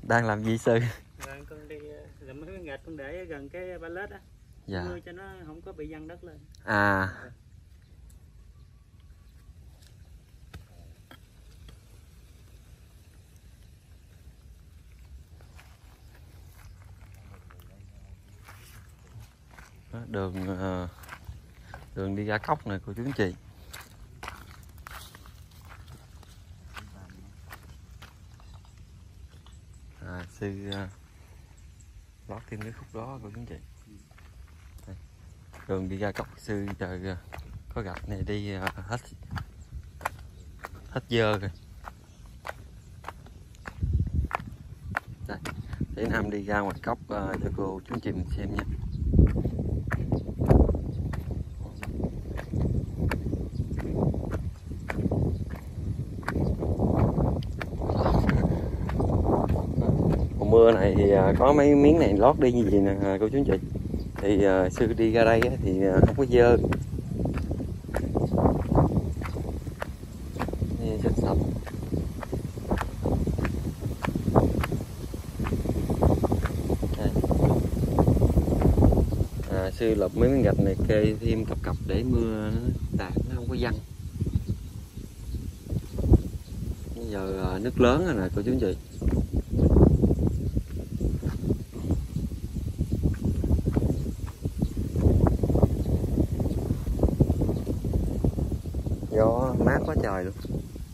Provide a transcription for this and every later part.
Đang làm gì sư? Rồi con đi làm mấy cái gạch con để gần cái pallet á. Dạ. Mưa cho nó không có bị văng đất lên. À. Đường đi ra cốc này cô chú anh chị. Sư lót thêm cái khúc đó cô chú anh chị. Đây. Đường đi ra cốc sư trời có gạch này đi hết dơ rồi. Đây, để Nam đi ra ngoài cốc cho cô chú anh chị mình xem nha. Mưa này thì có mấy miếng này lót đi như gì nè cô chú anh chị, thì sư đi ra đây thì không có dơ, sạch sạch. Sư lợp mấy miếng gạch này kê thêm cặp cặp để mưa nó tạt nó không có văng. Bây giờ nước lớn rồi nè cô chú anh chị. Gió mát quá trời luôn.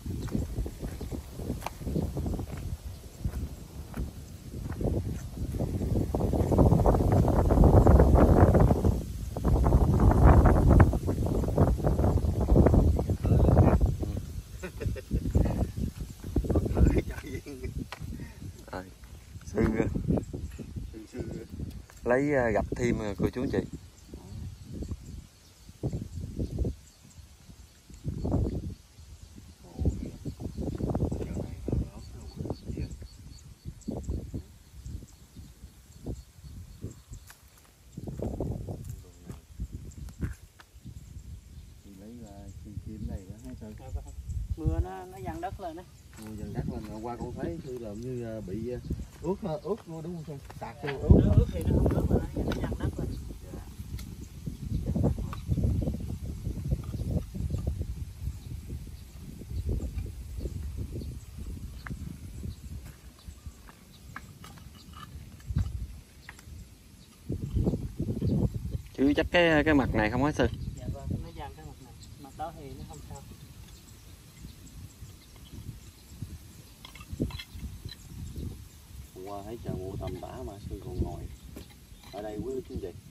Sư lấy gạch thêm cô chú anh chị. Mưa nó văng đất lên đó. Mưa văng đất lên qua con thấy sư làm như bị ướt luôn đúng không sư? Tạt sư ướt. Nó ướt thì nó không ướt mà nó văng đất lên. Chứ chắc cái mặt này không có sư? Dạ vâng, nó văng cái mặt này, mặt đó thì nó không sao. Hôm qua thấy trời mưa tầm tã mà sư còn ngồi ở đây với chú gì?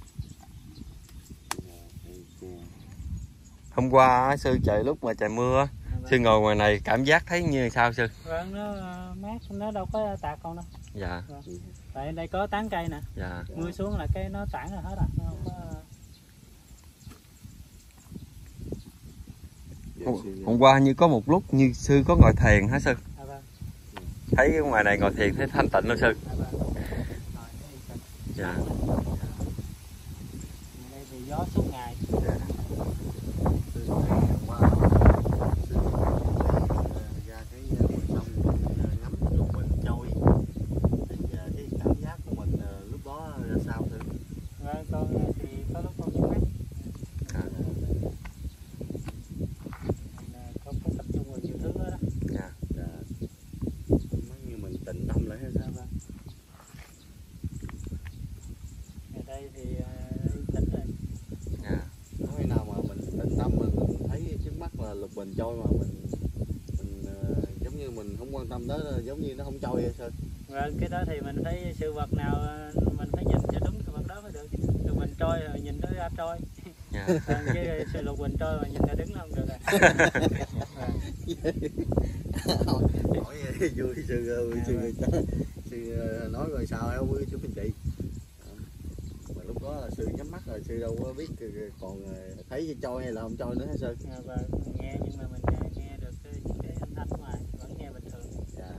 Hôm qua sư trời lúc mà trời mưa sư ngồi ngoài này cảm giác thấy như sao sư? Vâng, nó mát, nó đâu có tạt con đâu. Dạ. Vâng. Tại đây có tán cây nè. Dạ. Mưa xuống là cái nó tản ra hết rồi, nó không có. Hôm qua như có một lúc như sư có ngồi thiền hả sư? À, vâng. Thấy ngoài này ngồi thiền thấy thanh tịnh luôn sư. À, vâng. Dạ. Đây thì gió suốt ngày. Dạ. Ra cái sông ngắm lục bình trôi. Cái cảm giác của mình lúc đó ra sao thưa? Vâng, con thì có lúc con nhắm mắt. Không có tập trung vào nhiều thứ nữa đó. Dạ. Giống như mình tĩnh tâm lại hay sao? Vâng. Ở đây thì tĩnh rồi. Dạ. Có khi nào mà mình tĩnh tâm mình thấy trước mắt là lục bình trôi mà mình giống như mình không quan tâm tới, giống như nó không trôi hay sao? Vâng, cái đó thì mình phải sự vật nào mình phải nhìn cho đúng cái vật đó mới được. Lục bình trôi rồi nhìn nó ra trôi. Dạ. Chứ sự lục bình trôi mà nhìn ra đứng nó không được rồi. Hỏi vui sư nói rồi sao hả quý chú anh chị? Mà lúc đó là sư nhắm mắt rồi sư đâu có biết còn thấy cái trôi hay là không trôi nữa hả sư? Vâng, nghe nhưng mà mình nghe được những cái âm thanh ngoài vẫn nghe bình thường. Dạ.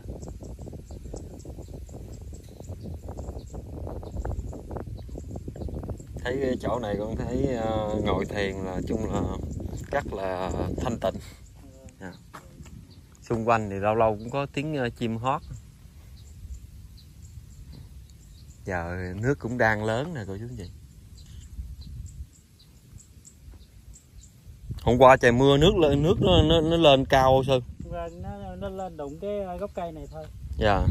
Thấy cái chỗ này con thấy ngồi thiền là chung là rất là thanh tịnh. Dạ. Xung quanh thì lâu lâu cũng có tiếng chim hót. giờ nước cũng đang lớn nè cô chú anh chị. Hôm qua trời mưa nước nó lên cao Sư. Và nó lên đụng cái gốc cây này thôi. Dạ.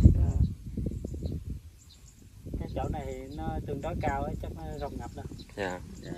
Cái chỗ này thì nó tương đối cao ấy, chắc nó không ngập đâu. Dạ. Dạ.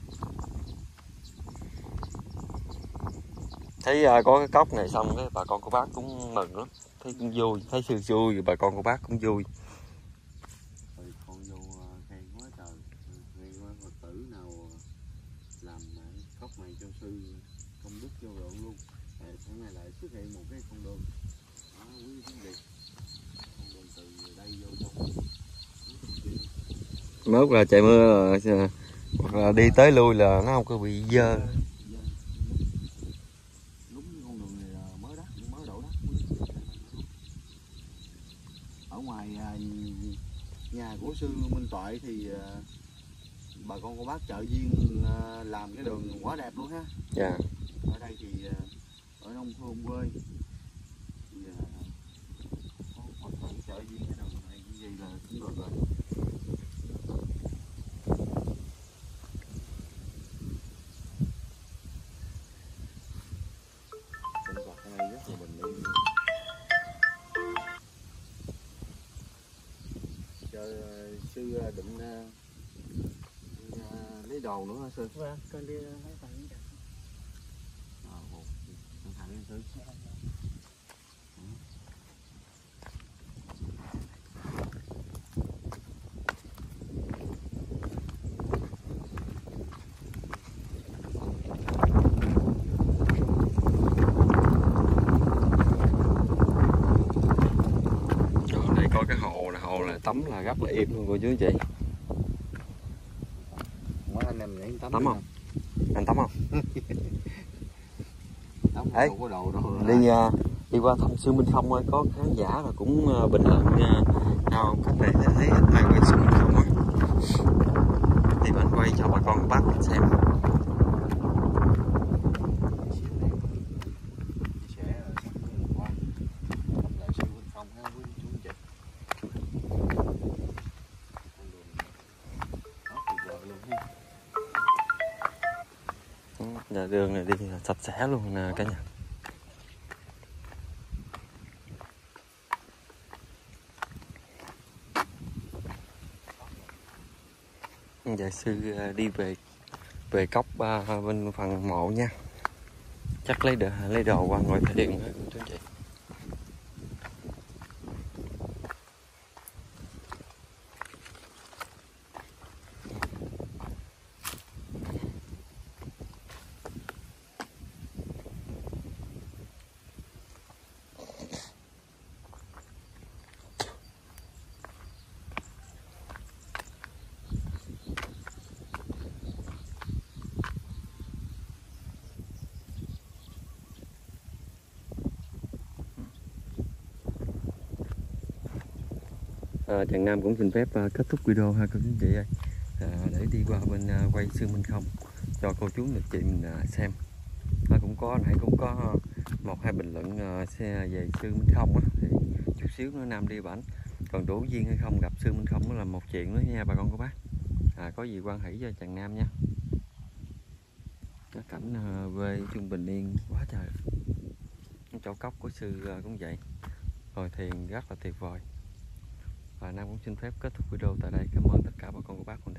Thấy có cái cốc này xong cái bà con cô bác cũng mừng lắm, thấy cũng vui, thấy Sư vui, bà con cô bác cũng vui. Rồi con vô khen quá trời, khen quá Phật tử nào làm cốc này cho Sư công đức vô lượng luôn. Tháng này lại xuất hiện một cái con đường đó, quý tiếng Việt, con đường từ đây vô trong Mốt là trời mưa hoặc là đi tới lui là nó không có bị dơ. đúng cái con đường này là mới đổ đất. Ở ngoài nhà của Sư Minh Toại thì bà con cô bác chợ Duyên làm cái đường quá đẹp luôn ha. Dạ. Ở đây thì ở nông thôn quê thì có Phật tử chợ Duyên cái đường này cái gì là cũng được rồi. Sinh hoạt ở đây rất là bình yên. Chờ Sư định lấy đồ nữa hả Sư? Vâng, con đi lấy phần cái Cẩn thận nha Sư. Ở đây có cái hồ này tắm là rất là êm luôn cô chú anh chị. Quá anh em nhảy tắm Tắm không? Anh tắm không? Tắm Ê, đâu có đồ đâu. Đi qua thăm Sư Minh Không ơi, có khán giả là cũng bình luận nào cách này thấy ai quay Sư Minh Không á, thì bạn quay cho bà con cô bác mình xem. Dạ, đường này đi sạch sẽ luôn nè cả nhà. Dạ Sư đi về cốc bên phần mộ nha. Chắc lấy đồ qua ngồi thầy điện nữa chú anh chị. Trần Nam cũng xin phép kết thúc video ha cô chú anh chị ơi, để đi qua bên quay Sư Minh Không cho cô chú anh chị mình xem. Cũng có nãy cũng có 1-2 bình luận về Sư Minh Không á, thì chút xíu nữa Nam đi bảnh, còn đủ duyên hay không gặp Sư Minh Không đó là một chuyện nữa nha bà con cô bác. Có gì quan hỷ cho Trần Nam nha. Cái cảnh quê Trung Bình Yên quá trời. Chỗ cốc của Sư cũng vậy, ngồi thiền rất là tuyệt vời. Và Nam cũng xin phép kết thúc video tại đây. Cảm ơn tất cả bà con cô bác.